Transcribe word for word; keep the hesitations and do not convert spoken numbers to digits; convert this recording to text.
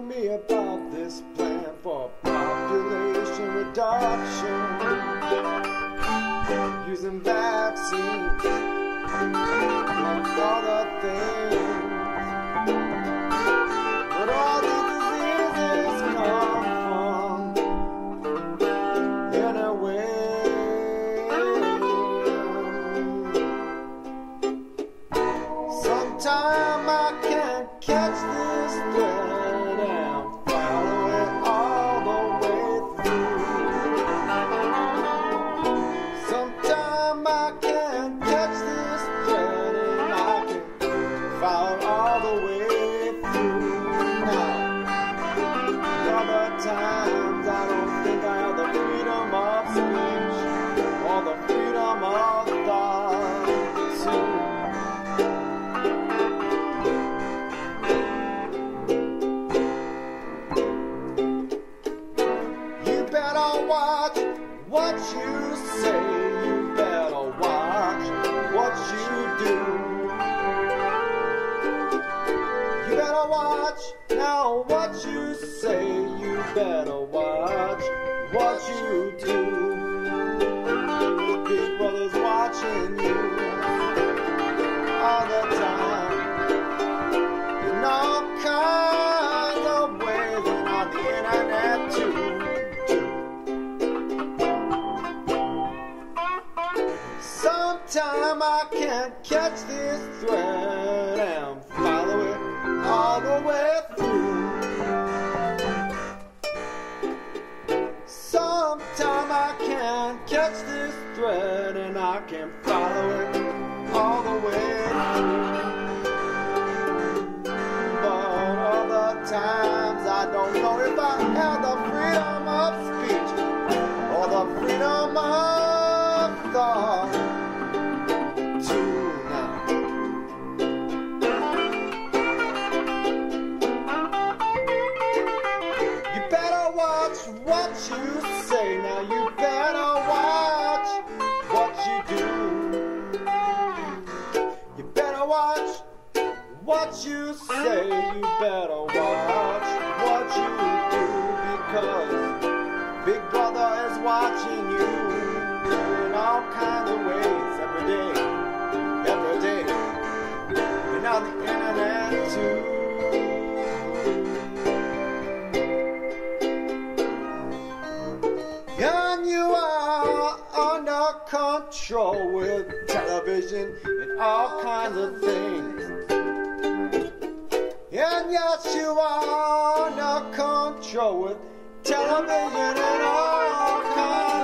me about this plan for population reduction using vaccines and other things. But all these diseases come from anyway. Sometime I can't catch this thread and follow it all the way through. Sometime I can't catch this thread and I can follow all the way through. Now, other times I don't think I have the freedom of speech or the freedom of thought too. Watch what you say, you better watch what you do. You better watch now what you say, you better watch what you do. Big brother's watching you all the time in all kinds of ways and on the internet too. Sometime I can't catch this thread and follow it all the way through. Sometime I can't catch this thread and I can follow it all the way through. But other times I don't know if I have the freedom of speech or the freedom of thought. Watch what you say, now you better watch what you do. You better watch what you say, you better watch what you do, because Big Brother is watching you in all kinds of ways every day, every day, and on the internet too. And you are under control with television and all kinds of things. And yes, you are under control with television and all kinds